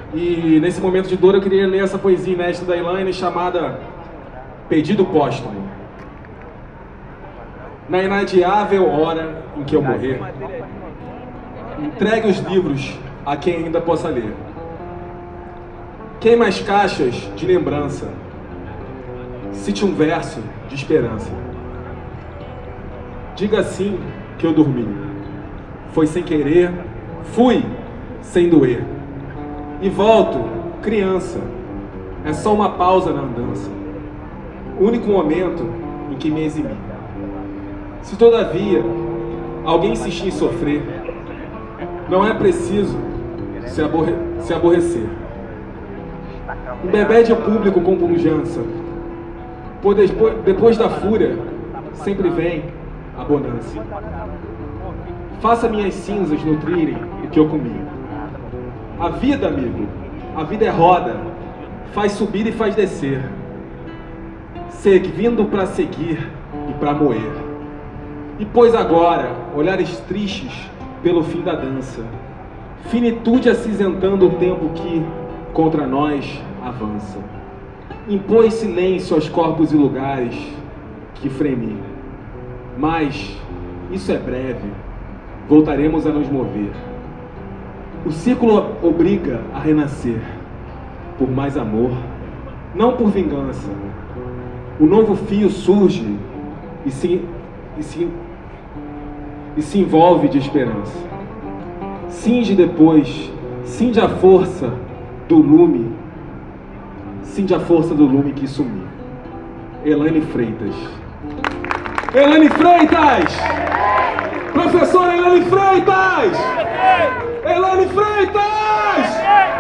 E nesse momento de dor eu queria ler essa poesia inédita da Elaine chamada Pedido Póstumo. Na inadiável hora em que eu morrer, entregue os livros a quem ainda possa ler. Queima as caixas de lembrança, cite um verso de esperança. Diga assim que eu dormi, foi sem querer, fui sem doer. E volto, criança, é só uma pausa na andança, o único momento em que me eximi. Se todavia alguém insistir em sofrer, não é preciso se aborrecer. Embebede o público com pujança, pois depois da fúria sempre vem a bonança. Faça minhas cinzas nutrirem o que eu comi. A vida, amigo, a vida é roda, faz subir e faz descer, vindo para seguir e para moer. E pois agora, olhares tristes pelo fim da dança, finitude acinzentando o tempo que contra nós avança. Impôs silêncio aos corpos e lugares que fremi. Mas isso é breve, voltaremos a nos mover. O ciclo obriga a renascer, por mais amor, não por vingança. O novo fio surge e se envolve de esperança. Cinge depois, cinge a força do lume, cinge a força do lume que sumiu. Elaine Freitas. Elaine Freitas! Professora Elaine Freitas! Elaine Freitas!